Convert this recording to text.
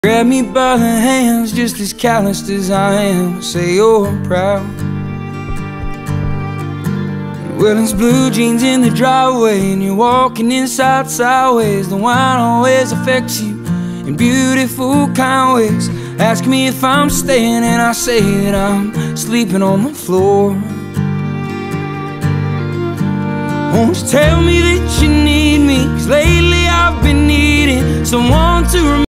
Grab me by the hands, just as calloused as I am. Say you're proud. Well, it's blue jeans in the driveway, and you're walking inside sideways. The wine always affects you in beautiful kind ways. Ask me if I'm staying, and I say that I'm sleeping on the floor. Won't you tell me that you need me? 'Cause lately I've been needing someone to remember.